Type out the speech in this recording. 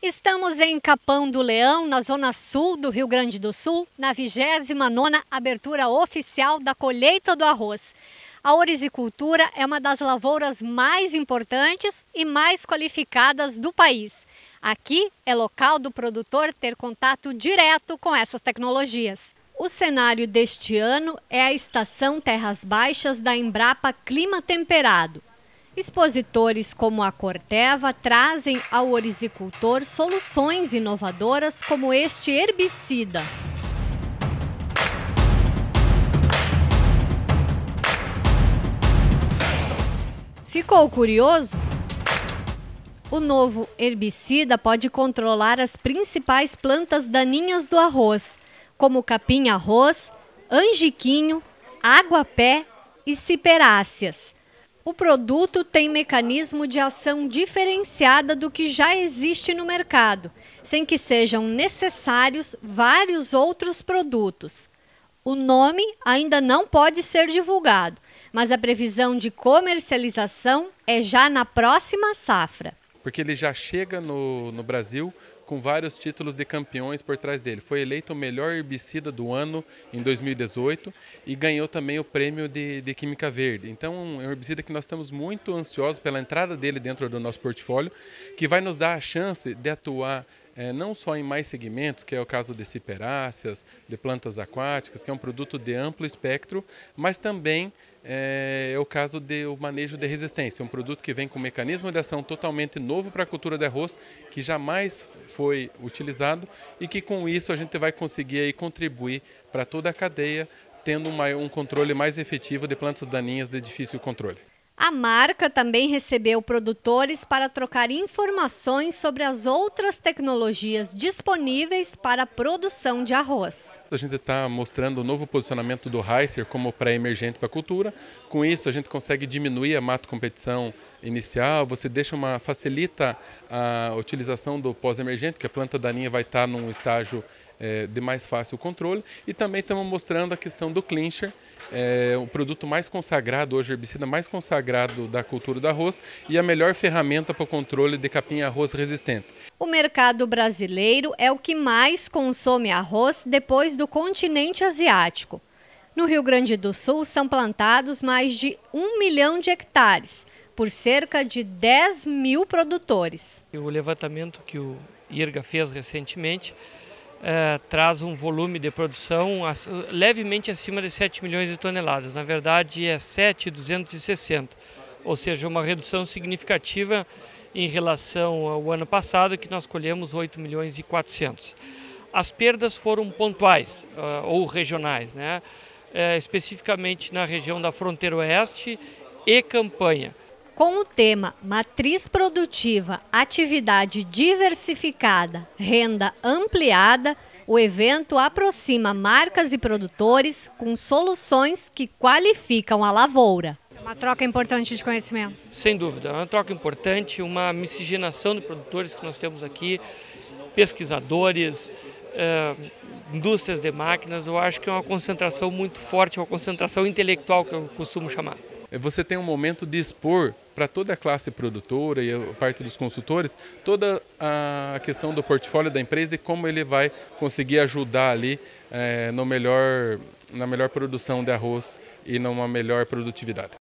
Estamos em Capão do Leão, na zona sul do Rio Grande do Sul, na 29ª abertura oficial da colheita do arroz. A ourizicultura é uma das lavouras mais importantes e mais qualificadas do país. Aqui é local do produtor ter contato direto com essas tecnologias. O cenário deste ano é a estação Terras Baixas da Embrapa Clima Temperado. Expositores como a Corteva trazem ao ourizicultor soluções inovadoras como este herbicida. Ficou curioso? O novo herbicida pode controlar as principais plantas daninhas do arroz, como capim-arroz, angiquinho, água-pé e ciperáceas. O produto tem mecanismo de ação diferenciada do que já existe no mercado, sem que sejam necessários vários outros produtos. O nome ainda não pode ser divulgado, mas a previsão de comercialização é já na próxima safra. Porque ele já chega no Brasil com vários títulos de campeões por trás dele. Foi eleito o melhor herbicida do ano em 2018 e ganhou também o prêmio de Química Verde. Então é um herbicida que nós estamos muito ansiosos pela entrada dele dentro do nosso portfólio, que vai nos dar a chance de atuar não só em mais segmentos, que é o caso de ciperáceas, de plantas aquáticas, que é um produto de amplo espectro, mas também é o caso do manejo de resistência, um produto que vem com um mecanismo de ação totalmente novo para a cultura de arroz, que jamais foi utilizado e que com isso a gente vai conseguir aí contribuir para toda a cadeia, tendo um controle mais efetivo de plantas daninhas de difícil controle. A marca também recebeu produtores para trocar informações sobre as outras tecnologias disponíveis para a produção de arroz. A gente está mostrando o novo posicionamento do Heiser como pré-emergente para a cultura. Com isso, a gente consegue diminuir a mato-competição inicial, facilita a utilização do pós-emergente, que a planta daninha vai estar num estágio de mais fácil controle. E também estamos mostrando a questão do clincher, o produto mais consagrado, hoje o herbicida mais consagrado da cultura do arroz e a melhor ferramenta para o controle de capim-arroz resistente. O mercado brasileiro é o que mais consome arroz depois do continente asiático. No Rio Grande do Sul são plantados mais de 1 milhão de hectares, por cerca de 10 mil produtores. O levantamento que o IRGA fez recentemente traz um volume de produção levemente acima de 7 milhões de toneladas. Na verdade, é 7.260, ou seja, uma redução significativa em relação ao ano passado, que nós colhemos 8 milhões e 400. As perdas foram pontuais ou regionais, né? Especificamente na região da fronteira oeste e campanha. Com o tema Matriz Produtiva, Atividade Diversificada, Renda Ampliada, o evento aproxima marcas e produtores com soluções que qualificam a lavoura. É uma troca importante de conhecimento. Sem dúvida, é uma troca importante, uma miscigenação de produtores que nós temos aqui, pesquisadores, indústrias de máquinas. Eu acho que é uma concentração muito forte, uma concentração intelectual que eu costumo chamar. Você tem um momento de expor para toda a classe produtora e a parte dos consultores toda a questão do portfólio da empresa e como ele vai conseguir ajudar ali na melhor produção de arroz e numa melhor produtividade.